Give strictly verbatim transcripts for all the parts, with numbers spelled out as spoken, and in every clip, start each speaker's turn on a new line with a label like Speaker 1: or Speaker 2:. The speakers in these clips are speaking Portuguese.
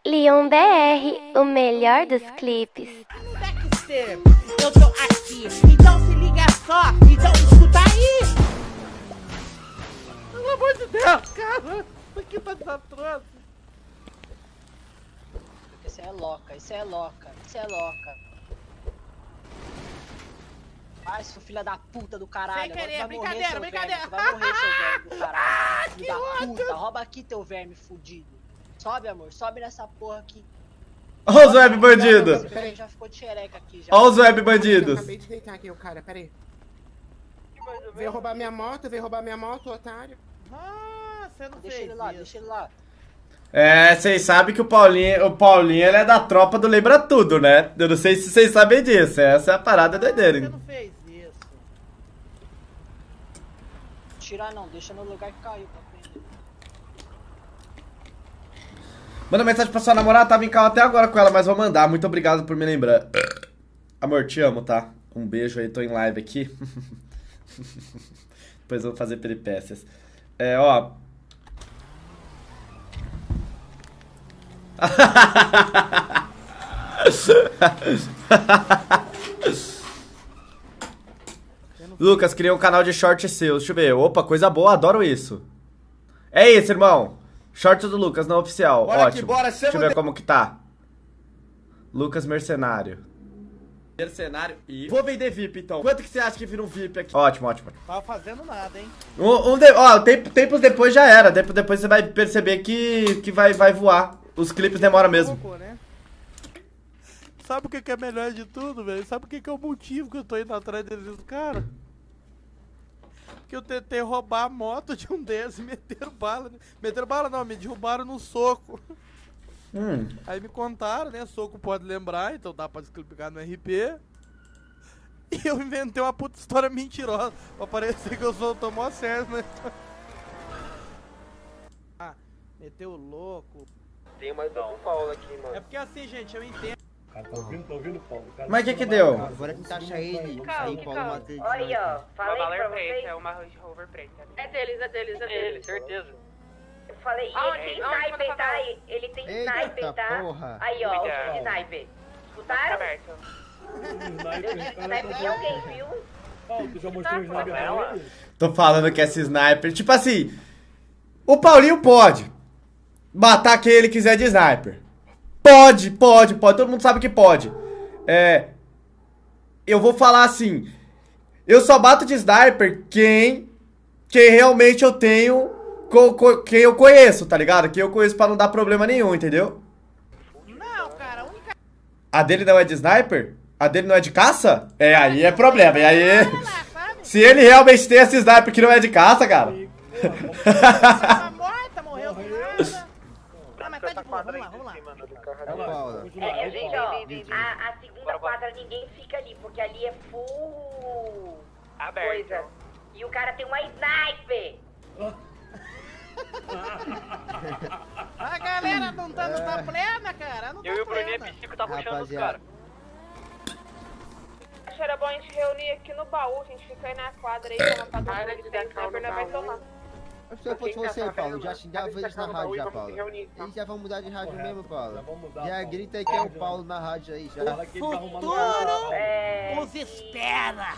Speaker 1: Leon B R, o melhor dos clipes.
Speaker 2: Dexter, eu tô aqui, então se liga só, então escuta aí! Pelo amor de Deus, cara, o que tá desastroso?
Speaker 3: Isso é louca, isso é louca, isso é louca. Ai, seu filho da puta do caralho.
Speaker 2: Sem querer,
Speaker 3: vai
Speaker 2: brincadeira,
Speaker 3: morrer,
Speaker 2: brincadeira.
Speaker 3: Verme, vai morrer, seu verme do caralho.
Speaker 2: Ah,
Speaker 3: Filho
Speaker 2: que
Speaker 3: da
Speaker 2: ódio.
Speaker 3: puta, rouba aqui teu verme fudido. Sobe, amor, sobe nessa porra aqui.
Speaker 4: Olha os web bandidos.
Speaker 3: Peraí, já ficou de xereca aqui já.
Speaker 4: Olha os web
Speaker 5: Eu
Speaker 4: bandidos.
Speaker 5: acabei de deitar aqui o cara, peraí. Veio roubar minha moto, veio roubar minha moto, otário.
Speaker 2: Ah, você não
Speaker 3: Deixa
Speaker 2: fez
Speaker 3: ele lá,
Speaker 2: isso.
Speaker 3: deixa ele lá.
Speaker 4: É, vocês sabem que o Paulinho, o Paulinho ele é da tropa do Lembra Tudo, né? Eu não sei se vocês sabem disso. Essa é a parada doideira,
Speaker 2: Você
Speaker 4: hein?
Speaker 2: não fez isso.
Speaker 3: Tirar não, deixa no lugar que caiu pra prender.
Speaker 4: Manda mensagem pra sua namorada, tava em carro até agora com ela, mas vou mandar. Muito obrigado por me lembrar. Amor, te amo, tá? Um beijo aí, tô em live aqui. Depois eu vou fazer peripécias. É, ó. Lucas, criei um canal de short seu. Deixa eu ver. Opa, coisa boa, adoro isso. É isso, irmão. Short do Lucas, não oficial.
Speaker 6: Bora
Speaker 4: Ótimo.
Speaker 6: aqui, bora,
Speaker 4: Deixa eu ver como que tá. Lucas Mercenário. Mercenário e... Vou vender V I P, então. Quanto que você acha que vira um V I P aqui? Ótimo, ótimo.
Speaker 2: Tava fazendo nada, hein?
Speaker 4: Um, um de... Ó, tempo, tempos depois já era. Tempo depois você vai perceber que, que vai, vai voar. Os clipes demoram mesmo.
Speaker 2: Colocou, né? Sabe o que que é melhor de tudo, velho? Sabe o que que é o motivo que eu tô indo atrás desses caras? Que eu tentei roubar a moto de um desses e meteram bala. Meteram bala não, me derrubaram no soco.
Speaker 4: Hum.
Speaker 2: Aí me contaram, né? Soco pode lembrar, então dá pra explicar no R P. E eu inventei uma puta história mentirosa pra parecer que eu sou o Tomó Sérgio, né? Ah, meteu o louco.
Speaker 6: Tem mais um Paulo aqui, mano.
Speaker 2: É porque assim, gente, eu entendo.
Speaker 7: Cara, tá ouvindo, tá ouvindo, Paulo? Cara,
Speaker 4: Mas o que que deu?
Speaker 8: Agora que achar ele,
Speaker 9: Calma,
Speaker 8: aí o Paulo
Speaker 9: calma.
Speaker 8: mata ele.
Speaker 9: Olha, ó, falei pra vocês.
Speaker 10: É uma Range Rover preta.
Speaker 9: É deles, é deles, é deles.
Speaker 10: certeza.
Speaker 9: Eu falei,
Speaker 10: Aonde?
Speaker 9: ele tem
Speaker 10: Aonde?
Speaker 9: sniper, tá? Ele tem
Speaker 8: Eita
Speaker 9: sniper, tá?
Speaker 8: porra.
Speaker 9: Aí, ó,
Speaker 10: Cuidado.
Speaker 9: o sniper. Escutaram?
Speaker 10: Aberto.
Speaker 9: Eu disse sniper em alguém, viu?
Speaker 7: Paulo, tu já mostrou o sniper pra ele?
Speaker 4: Tô falando que esse sniper... Tipo assim... O Paulinho pode matar quem ele quiser de sniper. Pode, pode, pode. Todo mundo sabe que pode. É... Eu vou falar assim... Eu só bato de sniper quem... Quem realmente eu tenho... Co co quem eu conheço, tá ligado? Quem eu conheço pra não dar problema nenhum, entendeu?
Speaker 2: Não, cara, a única.
Speaker 4: A dele não é de sniper? A dele não é de caça? É, aí é problema. E aí... Se ele realmente tem esse sniper que não é de caça, cara...
Speaker 2: Tá morta, morreu do nada. Ah, mas tá de boa, vamos lá, vamos lá.
Speaker 8: É o Paulo.
Speaker 9: É, é, gente, ó, a, a segunda quadra ninguém fica ali, porque ali é full
Speaker 10: Aberto.
Speaker 9: coisa. E o cara tem uma sniper.
Speaker 2: A galera não tá, não tá plena, cara. Não tá
Speaker 10: Eu e o Bruninho
Speaker 2: plena.
Speaker 10: Psico tá puxando os
Speaker 8: Rapaziada.
Speaker 10: caras.
Speaker 11: Acho que era bom a gente reunir aqui no baú, a gente fica aí na quadra aí, tomar pra todo mundo que tem sniper, nós vai tomar.
Speaker 8: Se eu fosse você, Paulo, já xingava eles na rádio já, Paulo. Eles já vão mudar de rádio mesmo, Paulo.
Speaker 7: Já vamos mudar,
Speaker 8: Já
Speaker 7: Paulo.
Speaker 8: grita aí que é o Paulo na rádio aí, já.
Speaker 7: Fala que ele tá arrumando
Speaker 2: Futuro
Speaker 7: um
Speaker 9: É.
Speaker 2: os espera.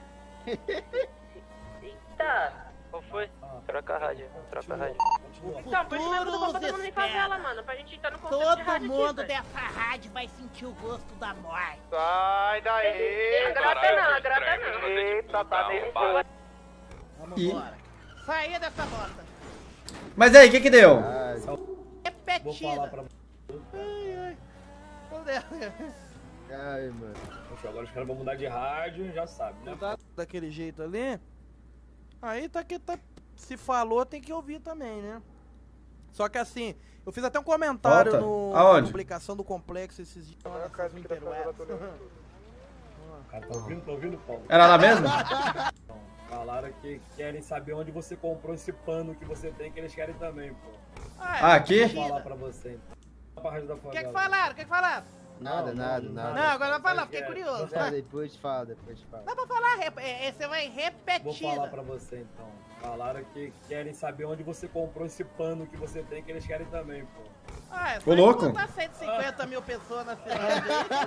Speaker 9: Eita.
Speaker 10: Qual foi? Troca a rádio, troca a rádio.
Speaker 11: Então, por isso mesmo que eu tô
Speaker 2: Futuro
Speaker 11: todo mundo em
Speaker 2: espera.
Speaker 11: favela, mano, pra gente estar no conceito de
Speaker 2: Todo
Speaker 11: rádio
Speaker 2: mundo
Speaker 11: aqui, velho.
Speaker 2: dessa rádio vai sentir o gosto da morte.
Speaker 6: Sai daí!
Speaker 9: Agrada não, agrada não.
Speaker 6: Eita, tá nervoso.
Speaker 2: Vamos
Speaker 4: Ih.
Speaker 2: embora. Saia dessa bota.
Speaker 4: Mas aí, o que que deu?
Speaker 8: Ah,
Speaker 7: Vou falar
Speaker 2: Repetida.
Speaker 7: pra
Speaker 2: Ai, ai. Cadê?
Speaker 8: ai, mano.
Speaker 7: você. Agora os caras vão mudar de rádio, já sabe, né?
Speaker 2: Mudar daquele jeito ali. Aí tá que tá. Se falou, tem que ouvir também, né? Só que assim, eu fiz até um comentário
Speaker 4: Volta.
Speaker 2: no,
Speaker 4: Aonde?
Speaker 2: na publicação do complexo esses dias lá nessas interwebs.
Speaker 7: Cara, tá ouvindo, tá ouvindo, Paulo?
Speaker 4: Era lá mesmo?
Speaker 7: Falaram que querem saber onde você comprou esse pano que você tem, que eles querem também, pô.
Speaker 4: Ah, aqui?
Speaker 7: Vou falar pra você, então. Pra rádio da
Speaker 2: O que
Speaker 7: favela.
Speaker 2: que falaram? O que que falaram?
Speaker 8: Nada,
Speaker 7: Não,
Speaker 8: nada,
Speaker 7: não,
Speaker 8: nada.
Speaker 2: Não, agora vai falar, fiquei
Speaker 7: É.
Speaker 2: curioso.
Speaker 8: Não, depois fala, depois fala.
Speaker 2: Dá pra falar, rep- é, é, você vai
Speaker 7: Vou
Speaker 2: repetida.
Speaker 7: falar pra você, então. Falaram que querem saber onde você comprou esse pano que você tem, que eles querem também, pô.
Speaker 2: Ah, é
Speaker 4: Ô, louco.
Speaker 2: botar cento e cinquenta mil pessoas na cidade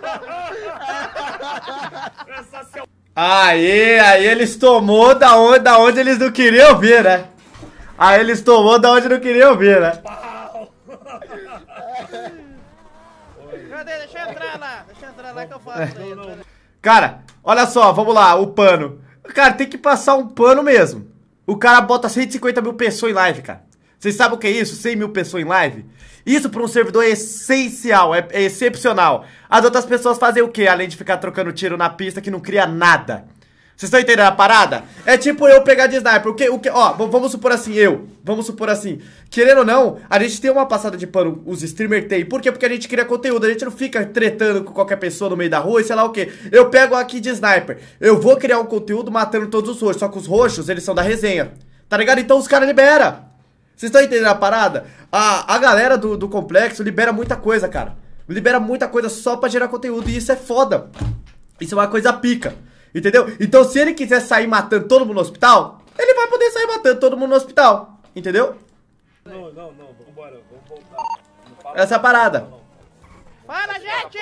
Speaker 2: aí.
Speaker 4: Aí, aí eles tomou da onde, da onde eles não queriam ver, né? Aí eles tomou da onde não queriam ver, né?
Speaker 2: Cadê? Deixa eu entrar lá. Deixa eu entrar lá que eu faço pra ele.
Speaker 4: Cara, olha só, vamos lá, o pano. Cara, tem que passar um pano mesmo. O cara bota cento e cinquenta mil pessoas em live, cara. Vocês sabem o que é isso? cem mil pessoas em live? Isso para um servidor é essencial, é, é excepcional. As outras pessoas fazem o quê? Além de ficar trocando tiro na pista que não cria nada. Vocês estão entendendo a parada? É tipo eu pegar de sniper. O que, o que, ó, vamos supor assim, eu. Vamos supor assim. Querendo ou não, a gente tem uma passada de pano, os streamers tem. Por quê? Porque a gente cria conteúdo. A gente não fica tretando com qualquer pessoa no meio da rua e sei lá o quê. Eu pego aqui de sniper. Eu vou criar um conteúdo matando todos os roxos. Só que os roxos, eles são da resenha. Tá ligado? Então os caras liberam. Vocês estão entendendo a parada? A, a galera do, do complexo libera muita coisa, cara. Libera muita coisa só pra gerar conteúdo. E isso é foda. Isso é uma coisa pica. Entendeu? Então se ele quiser sair matando todo mundo no hospital, ele vai poder sair matando todo mundo no hospital. Entendeu?
Speaker 7: Não, não, não. Vambora. Vamos voltar.
Speaker 4: Essa é a parada.
Speaker 2: Fala, gente!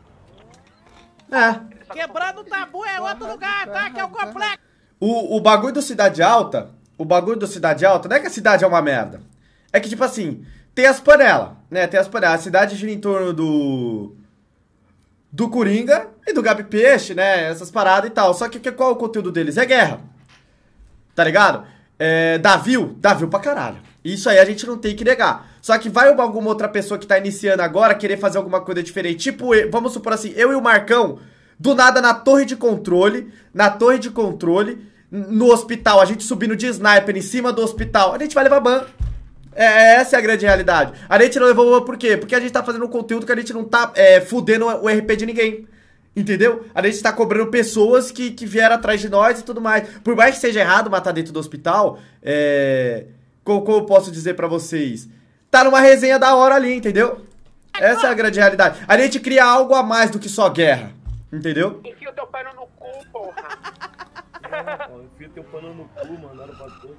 Speaker 4: É.
Speaker 2: Quebrando o tabu é outro lugar, tá? Que é o complexo.
Speaker 4: O, o bagulho do Cidade Alta, o bagulho do Cidade Alta, não é que a cidade é uma merda. É que, tipo assim, tem as panelas, né? Tem as panelas. A cidade gira em torno do... do Coringa e do Gabi Peixe, né? Essas paradas e tal. Só que qual é o conteúdo deles? É guerra. Tá ligado? É... Davil, Davil pra caralho. Isso aí a gente não tem que negar. Só que vai alguma outra pessoa que tá iniciando agora querer fazer alguma coisa diferente. Tipo, vamos supor assim, eu e o Marcão, do nada na torre de controle, na torre de controle, no hospital, a gente subindo de sniper em cima do hospital, a gente vai levar ban. É, essa é a grande realidade. A gente não levou ban por quê? Porque a gente tá fazendo um conteúdo que a gente não tá é, fudendo o R P de ninguém. Entendeu? A gente tá cobrando pessoas que, que vieram atrás de nós e tudo mais. Por mais que seja errado matar dentro do hospital, é... Como, como eu posso dizer pra vocês? Tá numa resenha da hora ali, entendeu? Essa é a grande realidade. A gente cria algo a mais do que só guerra. Entendeu?
Speaker 11: Enfia o teu pano no cu, porra.
Speaker 7: Enfia teu pano no cu, mandaram pra tu.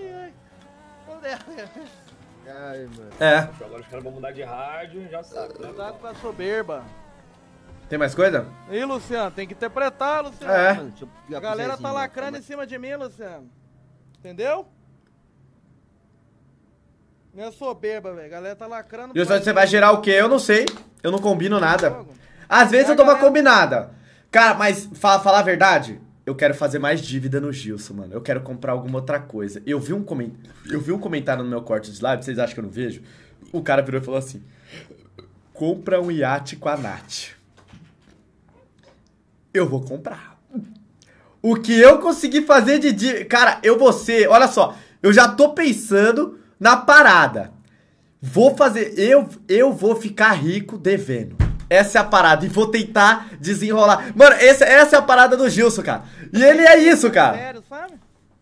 Speaker 8: Ai, mano.
Speaker 4: É.
Speaker 7: Agora os caras vão mudar de rádio, já sabe, né?
Speaker 2: Cuidado com a soberba.
Speaker 4: Tem mais coisa?
Speaker 2: Ih, Luciano, tem que interpretar, Luciano.
Speaker 4: É.
Speaker 8: Mano, deixa eu ligar
Speaker 2: A
Speaker 8: pro
Speaker 2: galera
Speaker 8: Zezinho,
Speaker 2: tá
Speaker 8: mano.
Speaker 2: lacrando em cima de mim, Luciano. Entendeu? Não é soberba, velho. A galera tá lacrando.
Speaker 4: E você vai gerar o quê? Eu não sei. Eu não combino nada. Às vezes eu dou uma combinada. Cara, mas fala, falar a verdade, eu quero fazer mais dívida no Gilson, mano. Eu quero comprar alguma outra coisa. Eu vi um, coment... eu vi um comentário no meu corte de live, vocês acham que eu não vejo? O cara virou e falou assim: compra um iate com a Nath. Eu vou comprar. O que eu consegui fazer de dívida... Cara, eu vou ser... Olha só, eu já tô pensando na parada. Vou fazer... Eu, eu vou ficar rico devendo. Essa é a parada. E vou tentar desenrolar. Mano, essa, essa é a parada do Gilson, cara. E ele é isso, cara.
Speaker 2: Sério, sabe?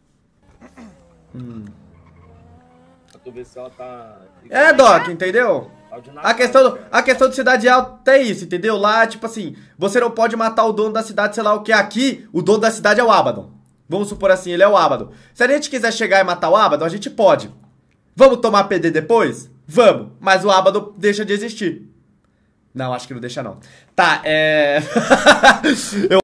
Speaker 4: Hum.
Speaker 7: Pra tu ver se ela tá...
Speaker 4: É, Doc, entendeu? A questão, do, a questão de cidade alta é isso, entendeu? Lá, tipo assim, você não pode matar o dono da cidade, sei lá o que. Aqui, o dono da cidade é o Abaddon. Vamos supor assim, ele é o Abaddon. Se a gente quiser chegar e matar o Abaddon, a gente pode. Vamos tomar P D depois? Vamos. Mas o Abaddon deixa de existir. Não, acho que não deixa não. Tá, é... eu...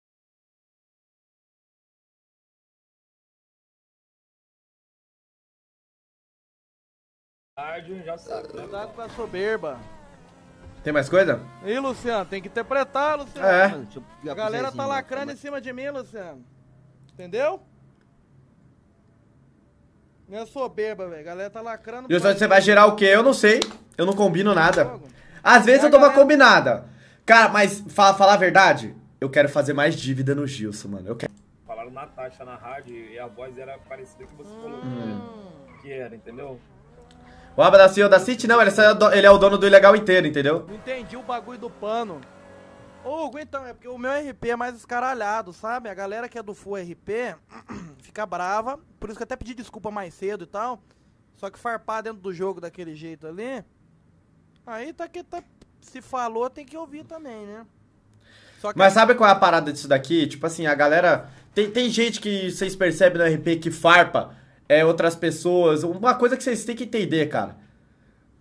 Speaker 7: Rádio, já sabe, né?
Speaker 2: Cuidado com a soberba.
Speaker 4: Tem mais coisa?
Speaker 2: Ih, Luciano, tem que interpretar, Luciano.
Speaker 4: É.
Speaker 8: Mano, deixa eu ligar
Speaker 2: A
Speaker 8: pro
Speaker 2: galera
Speaker 8: Zezinho,
Speaker 2: tá
Speaker 8: mano.
Speaker 2: lacrando em cima de mim, Luciano. Entendeu? Não é soberba, velho. A galera tá lacrando.
Speaker 4: E você vai gerar o quê? Eu não sei. Eu não combino nada. Às vezes eu dou uma combinada. Cara, mas fala, falar a verdade, eu quero fazer mais dívida no Gilson, mano. Eu quero...
Speaker 7: Falaram Natasha na rádio e a voz era parecida que você falou
Speaker 2: Hum.
Speaker 7: que era, entendeu?
Speaker 4: O Abaddon é C E O da City? Não, ele é, do- ele é o dono do ilegal inteiro, entendeu?
Speaker 2: Não entendi o bagulho do pano. Ô, Hugo, então, é porque o meu R P é mais escaralhado, sabe? A galera que é do full R P fica brava. Por isso que eu até pedi desculpa mais cedo e tal. Só que farpar dentro do jogo daquele jeito ali... Aí tá que tá... Se falou, tem que ouvir também, né? Só que
Speaker 4: Mas sabe qual é a parada disso daqui? Tipo assim, a galera... Tem, tem gente que vocês percebem no R P que farpa é, outras pessoas. Uma coisa que vocês têm que entender, cara.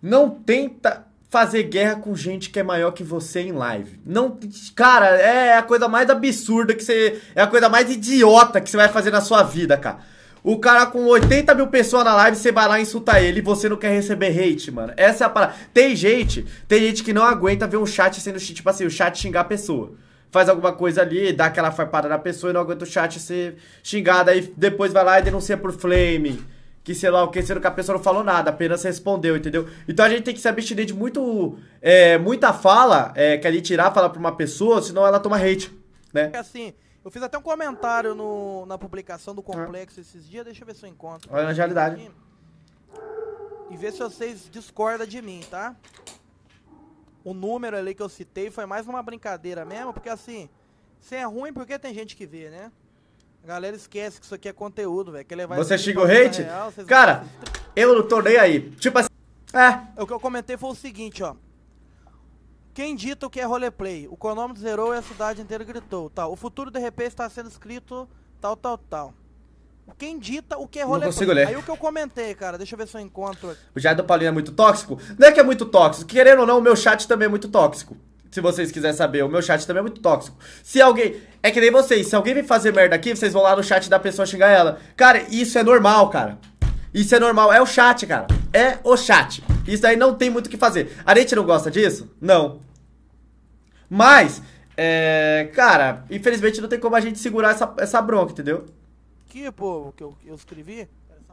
Speaker 4: não tenta fazer guerra com gente que é maior que você em live. Não, cara, é a coisa mais absurda que você... É a coisa mais idiota que você vai fazer na sua vida, cara. O cara com oitenta mil pessoas na live, você vai lá e insulta ele e você não quer receber hate, mano. Essa é a parada. Tem gente, tem gente que não aguenta ver um chat sendo, tipo assim, o chat xingar a pessoa. Faz alguma coisa ali, dá aquela farpada na pessoa e não aguenta o chat ser xingado. Aí depois vai lá e denuncia por flame. Que sei lá o que, sendo que a pessoa não falou nada, apenas respondeu, entendeu? Então a gente tem que se abster de muito, é, muita fala, é, que a gente tirar, falar pra uma pessoa, senão ela toma hate, né?
Speaker 2: Assim, eu fiz até um comentário no, na publicação do Complexo esses dias, deixa eu ver se eu encontro.
Speaker 4: Olha na realidade.
Speaker 2: E ver se vocês discordam de mim, tá? O número ali que eu citei foi mais uma brincadeira mesmo, porque assim, se é ruim porque tem gente que vê, né? A galera esquece que isso aqui é conteúdo, velho.
Speaker 4: Você xinga o hate? Real, cara, eu não tô nem aí. Tipo assim, é.
Speaker 2: O que eu comentei foi o seguinte, ó. Quem dita o que é roleplay? O cronômetro zerou e a cidade inteira gritou, tal. O futuro de repente está sendo escrito, tal, tal, tal. Quem dita o que é roleplay?
Speaker 4: Não consigo ler.
Speaker 2: Aí o que eu comentei, cara, deixa eu ver se eu encontro.
Speaker 4: O chat do Paulinho é muito tóxico? Não é que é muito tóxico. Querendo ou não, o meu chat também é muito tóxico. Se vocês quiserem saber, o meu chat também é muito tóxico. Se alguém... É que nem vocês, se alguém vir fazer merda aqui, vocês vão lá no chat da pessoa xingar ela. Cara, isso é normal, cara. Isso é normal, é o chat, cara. É o chat. Isso aí não tem muito o que fazer. A gente não gosta disso? Não. Mas, é... Cara, infelizmente não tem como a gente segurar essa, essa bronca, entendeu?
Speaker 2: Que, pô, que eu, eu escrevi?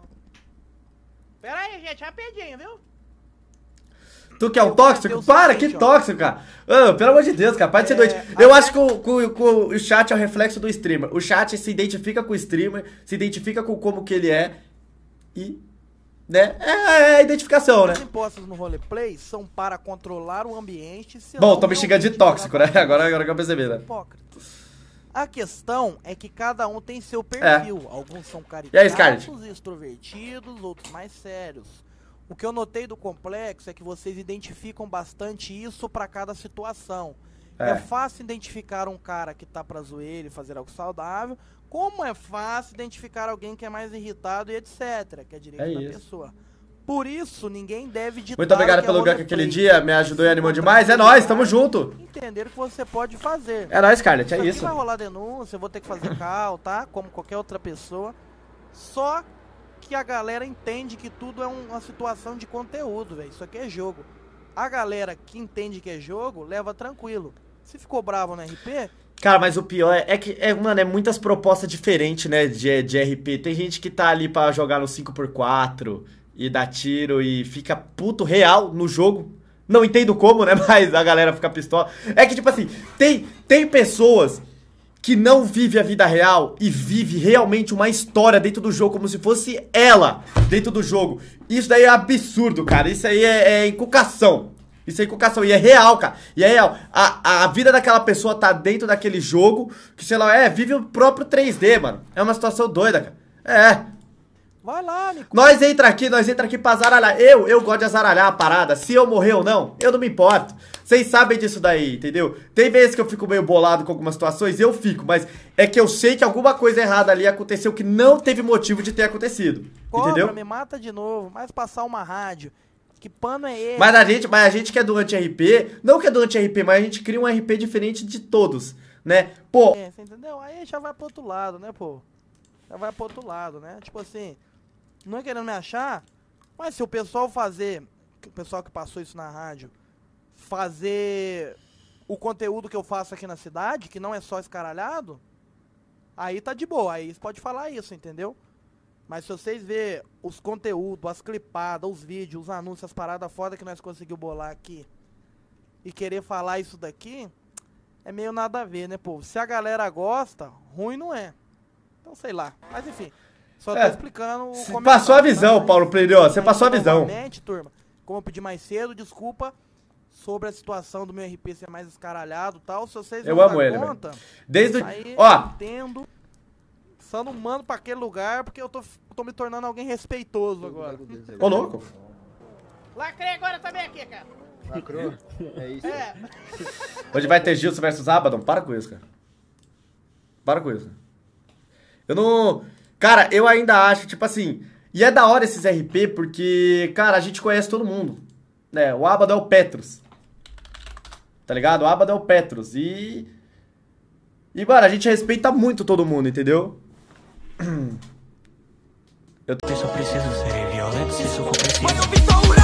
Speaker 2: Pera aí, gente, rapidinho, viu?
Speaker 4: Tu que é um tóxico? Para, que tóxico, cara. Oh, pelo amor de Deus, cara, para de ser doido. Eu acho que o, que, que o chat é o reflexo do streamer. O chat se identifica com o streamer, se identifica com como que ele é e, né, é, é a identificação, né?
Speaker 2: Os impostos no roleplay são para controlar o ambiente.
Speaker 4: Bom, tô me xingando de tóxico, né? Agora, agora que eu percebi, né?
Speaker 2: A questão é que cada um tem seu perfil. É. Alguns são
Speaker 4: caricatos
Speaker 2: e extrovertidos, outros mais sérios. O que eu notei do Complexo é que vocês identificam bastante isso pra cada situação. É. É fácil identificar um cara que tá pra zoeira e fazer algo saudável, como é fácil identificar alguém que é mais irritado e etcétera, que é direito
Speaker 4: é
Speaker 2: da
Speaker 4: isso.
Speaker 2: pessoa. Por isso, ninguém deve ditar.
Speaker 4: Muito obrigado pelo gank aquele dia, me ajudou e animou demais. É nóis, tamo junto.
Speaker 2: Entender o que você pode fazer.
Speaker 4: É nóis, Scarlett, é
Speaker 2: isso.
Speaker 4: isso.
Speaker 2: Vai rolar denúncia, eu vou ter que fazer cal, tá? Como qualquer outra pessoa. Só que a galera entende que tudo é um, uma situação de conteúdo, velho. Isso aqui é jogo. A galera que entende que é jogo, leva tranquilo. Se ficou bravo no R P...
Speaker 4: Cara, mas o pior é, é que, é, mano, é muitas propostas diferentes, né, de, de R P. Tem gente que tá ali pra jogar no cinco por quatro e dar tiro e fica puto real no jogo. Não entendo como, né, mas a galera fica pistola. É que, tipo assim, tem, tem pessoas que não vive a vida real e vive realmente uma história dentro do jogo, como se fosse ela dentro do jogo. Isso daí é absurdo, cara. Isso aí é, é inculcação. Isso é inculcação. E é real, cara. E é real. A, a vida daquela pessoa tá dentro daquele jogo que, sei lá, é, vive o próprio três D, mano. É uma situação doida, cara. É.
Speaker 2: Vai lá, Nico.
Speaker 4: Nós entra aqui, nós entra aqui pra azaralhar. Eu, eu gosto de azaralhar a parada. Se eu morrer ou não, eu não me importo. Vocês sabem disso daí, entendeu? Tem vezes que eu fico meio bolado com algumas situações, eu fico, mas é que eu sei que alguma coisa errada ali aconteceu que não teve motivo de ter acontecido.
Speaker 2: Cobra,
Speaker 4: entendeu?
Speaker 2: Me mata de novo, mas passar uma rádio. Que pano é esse?
Speaker 4: Mas a gente, mas a gente que é do anti-R P, não que é do anti-R P, mas a gente cria um R P diferente de todos, né? Pô.
Speaker 2: É, você entendeu? Aí já vai pro outro lado, né, pô? Já vai pro outro lado, né? Tipo assim, não é querendo me achar, mas se o pessoal fazer, o pessoal que passou isso na rádio, fazer o conteúdo que eu faço aqui na cidade, que não é só escaralhado, aí tá de boa, aí você pode falar isso, entendeu? Mas se vocês verem os conteúdos, as clipadas, os vídeos, os anúncios, as paradas foda que nós conseguimos bolar aqui e querer falar isso daqui, é meio nada a ver, né, pô? Se a galera gosta, ruim não é. Então, sei lá. Mas enfim, só tô
Speaker 4: é,
Speaker 2: explicando o
Speaker 4: passou a visão, tá? Paulo Plínio, você passou a visão.
Speaker 2: Novamente, turma, como eu pedi mais cedo, desculpa sobre a situação do meu R P ser mais escaralhado e tal. Se vocês
Speaker 4: eu
Speaker 2: não
Speaker 4: amo ele,
Speaker 2: conta,
Speaker 4: desde
Speaker 2: aí,
Speaker 4: ó,
Speaker 2: entendo. Só não mando pra aquele lugar porque eu tô, tô me tornando alguém respeitoso agora.
Speaker 4: Ô, louco.
Speaker 2: Lacrei agora também aqui, cara.
Speaker 8: Lacrou? É isso?
Speaker 2: É.
Speaker 4: Hoje vai ter Gilson versus Abaddon. Para com isso, cara. Para com isso. Eu não... Cara, eu ainda acho, tipo assim... E é da hora esses R P porque, cara, a gente conhece todo mundo. É, o Abado é o Petros. Tá ligado? O Abado é o Petros. E... E, mano, a gente respeita muito todo mundo, entendeu? Eu só preciso ser violento se isso for preciso.